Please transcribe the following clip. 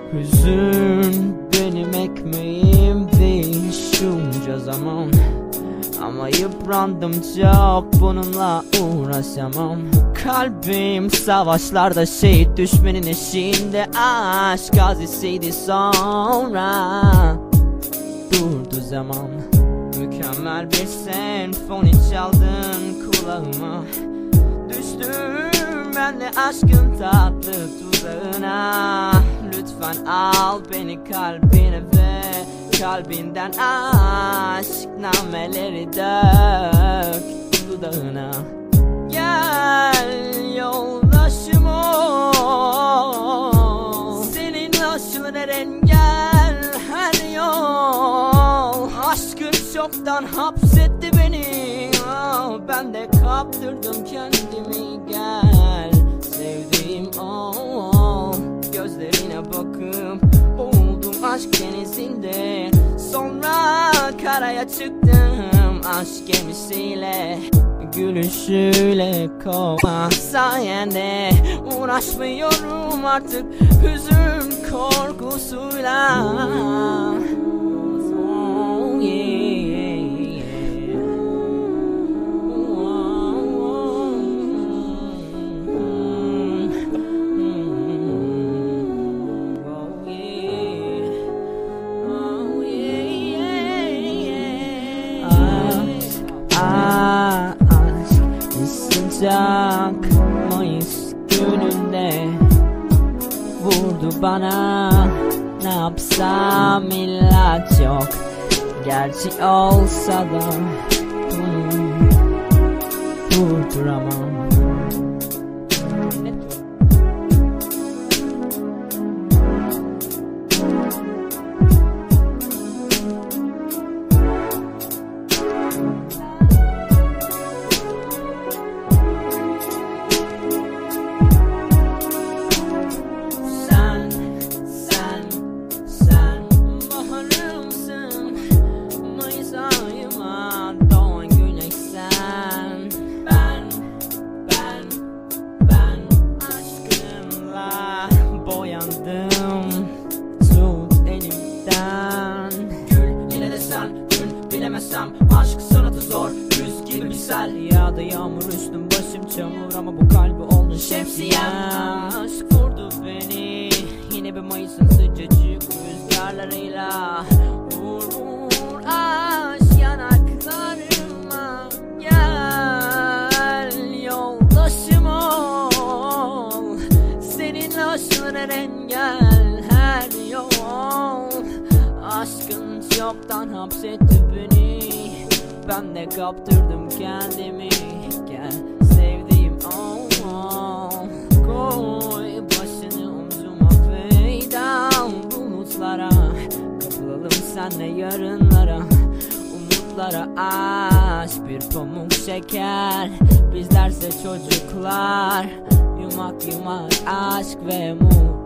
Hüzün benim ekmeğimdi şunca zaman, ama yıprandım çok, bununla uğraşamam. Kalbim savaşlarda şehit, düşmenin eşiğinde aşk gazisiydi, sonra durdu zaman. Mükemmel bir senfoni çaldın kulağıma, düştüm ben de aşkın tatlı tuzağına. Lütfen al beni kalbine ve kalbinden aşk nameleri dök dudağına. Gel yoldaşım ol, senin aşkın engel her yol. Aşkın çoktan hapsetti beni, ben de kaptırdım kendimi. Gel sevdiğim ol, gözlerine bakıp boğuldum aşk denizinde. Sonra karaya çıktım aşk gemisiyle, gülüşüyle kova sayende. Uğraşmıyorum artık hüzün korkusuyla. Oh yeah. Sıcak Mayıs gününde vurdu bana, ne yapsam ilaç yok. Gerçi olsa da bunu durduramam. Tut elimden, gül yine de sen, gün bilemezsem aşk sanatı zor, yüz gibi bir sel. Ya da yağmur üstüm başım çamur, ama bu kalbi oldu şemsiyem. Aşk vurdu beni yine bir Mayıs'ın sıcacık rüzgarlarıyla. Vur vur aşk yanaklarıma. Gel yoldaşım ol, senin aşkın engel her yol. Aşkın çoktan hapsetti beni, ben de kaptırdım kendimi. Gel sevdiğim koy başını omzuma, feyda bulutlara. Kapılalım senle yarınlara, umutlara. Aşk bir pamuk şeker, bizlerse çocuklar. Yumak yumak aşk ve umut.